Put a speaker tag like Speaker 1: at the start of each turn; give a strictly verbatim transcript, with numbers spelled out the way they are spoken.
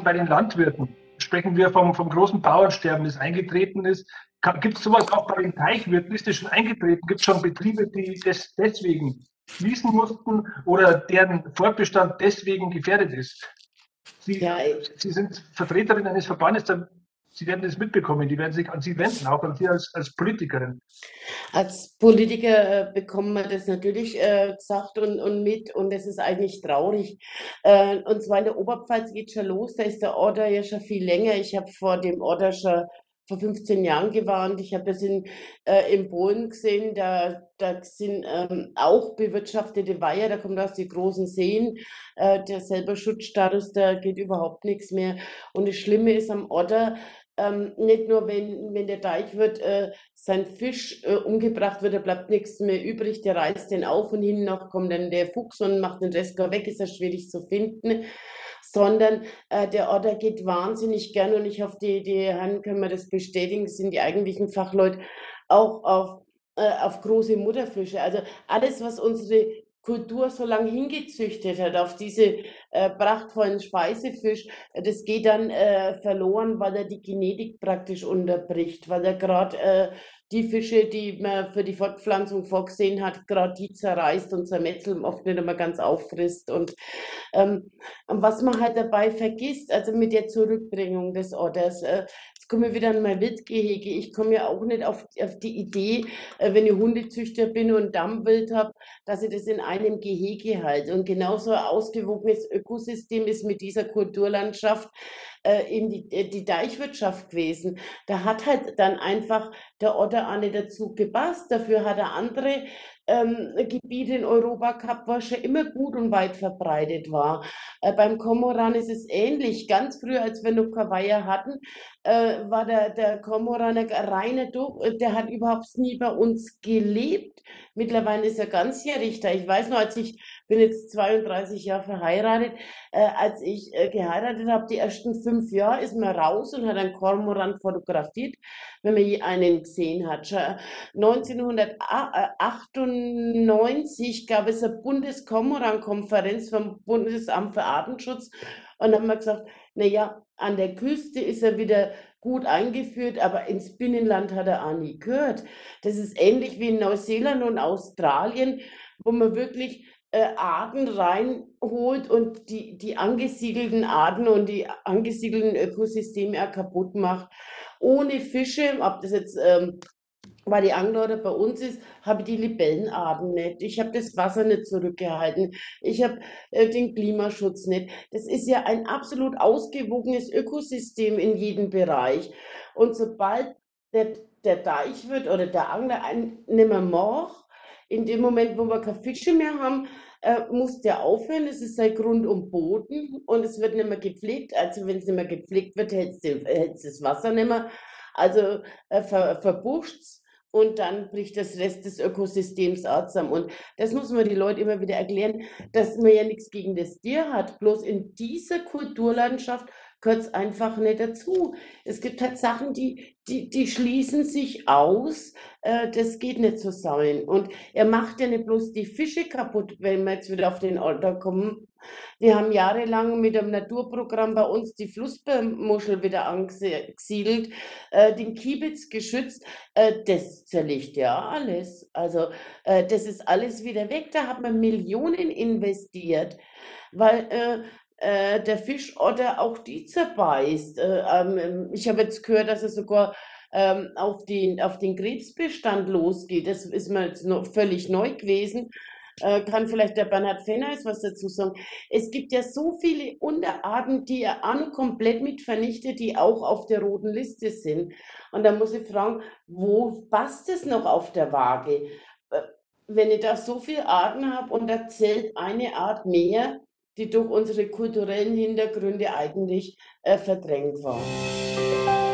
Speaker 1: bei den Landwirten? Sprechen wir vom, vom großen Bauernsterben, das eingetreten ist. Gibt es sowas auch bei den Teichwirten? Ist das schon eingetreten? Gibt es schon Betriebe, die das deswegen schließen mussten oder deren Fortbestand deswegen gefährdet ist? Sie,
Speaker 2: Ja,
Speaker 1: Sie sind Vertreterin eines Verbandes, dann Sie werden das mitbekommen, die werden sich an Sie wenden, auch an Sie als, als Politikerin.
Speaker 2: Als Politiker äh, bekommen wir das natürlich äh, gesagt und, und mit, und das ist eigentlich traurig. Äh, und zwar in der Oberpfalz geht schon los, da ist der Order ja schon viel länger. Ich habe vor dem Order schon vor fünfzehn Jahren gewarnt. Ich habe das in, äh, in Polen gesehen, da, da sind ähm, auch bewirtschaftete Weiher, da kommt aus die großen Seen, äh, der selber Schutzstatus, da geht überhaupt nichts mehr. Und das Schlimme ist am Order, ähm, nicht nur, wenn, wenn der Deich wird, äh, sein Fisch äh, umgebracht wird, da bleibt nichts mehr übrig, der reißt den auf und hinten noch kommt dann der Fuchs und macht den Rest gar weg, ist ja schwierig zu finden, sondern äh, der Order geht wahnsinnig gern, und ich hoffe, die, die Herren können mir das bestätigen, das sind die eigentlichen Fachleute, auch auf, äh, auf große Mutterfische. Also alles, was unsere Kultur so lange hingezüchtet hat, auf diese äh, prachtvollen Speisefisch, äh, das geht dann äh, verloren, weil er die Genetik praktisch unterbricht, weil er gerade äh, die Fische, die man für die Fortpflanzung vorgesehen hat, gerade die zerreißt und zermetzelt, oft nicht einmal ganz auffrisst. Und ähm, was man halt dabei vergisst, also mit der Zurückbringung des Orders, äh, jetzt komme ich wieder an mein Wildgehege. Ich komme ja auch nicht auf, auf die Idee, äh, wenn ich Hundezüchter bin und Dammwild habe, dass ich das in einem Gehege halte. Und genauso ein ausgewogenes Ökosystem ist mit dieser Kulturlandschaft äh, eben die, die Deichwirtschaft gewesen. Da hat halt dann einfach der Otter auch nicht dazu gepasst. Dafür hat er andere ähm, Gebiete in Europa gehabt, wo schon immer gut und weit verbreitet war. Äh, beim Kormoran ist es ähnlich. Ganz früh, als wir noch keine Weiher hatten, äh, war der, der Kormoran ein reiner Duck, der hat überhaupt nie bei uns gelebt. Mittlerweile ist er ganzjährig da. Ich weiß noch, als ich bin jetzt zweiunddreißig Jahre verheiratet, äh, als ich äh, geheiratet habe, die ersten fünf Jahre ist man raus und hat einen Kormoran fotografiert, wenn man je einen gesehen hat. Schon neunzehnhundertachtundneunzig gab es eine Bundeskormoran-Konferenz vom Bundesamt für Artenschutz, und dann haben wir gesagt, naja, an der Küste ist er wieder gut eingeführt, aber ins Binnenland hat er auch nie gehört. Das ist ähnlich wie in Neuseeland und Australien, wo man wirklich äh, Arten reinholt und die, die angesiedelten Arten und die angesiedelten Ökosysteme auch kaputt macht. Ohne Fische, ob das jetzt ähm, weil die Angler bei uns ist, habe ich die Libellenarten nicht. Ich habe das Wasser nicht zurückgehalten. Ich habe äh, den Klimaschutz nicht. Das ist ja ein absolut ausgewogenes Ökosystem in jedem Bereich. Und sobald der, der Deich wird oder der Angler ein, nicht mehr macht, in dem Moment, wo wir keine Fische mehr haben, äh, muss der aufhören. Es ist sein Grund und Boden und es wird nicht mehr gepflegt. Also wenn es nicht mehr gepflegt wird, hält es das Wasser nicht mehr. Also äh, ver, verbucht's. Und dann bricht das Rest des Ökosystems auch zusammen. Und das muss man die Leute immer wieder erklären, dass man ja nichts gegen das Tier hat. Bloß in dieser Kulturlandschaft gehört es einfach nicht dazu. Es gibt halt Sachen, die, die, die schließen sich aus. Äh, das geht nicht zusammen. Und er macht ja nicht bloß die Fische kaputt, wenn wir jetzt wieder auf den Order kommen. Wir haben jahrelang mit dem Naturprogramm bei uns die Flussmuschel wieder angesiedelt, äh, den Kiebitz geschützt. Äh, das zerlegt ja alles. Also äh, das ist alles wieder weg. Da hat man Millionen investiert, weil äh, äh, der Fischotter auch die zerbeißt. Äh, ähm, ich habe jetzt gehört, dass er sogar ähm, auf den, auf den Krebsbestand losgeht. Das ist mir jetzt noch völlig neu gewesen. Äh, kann vielleicht der Bernhard Fenneis was dazu sagen. Es gibt ja so viele Unterarten, die er auch noch komplett mit vernichtet, die auch auf der roten Liste sind. Und da muss ich fragen, wo passt es noch auf der Waage? Äh, Wenn ich da so viele Arten habe und da zählt eine Art mehr, die durch unsere kulturellen Hintergründe eigentlich äh, verdrängt war.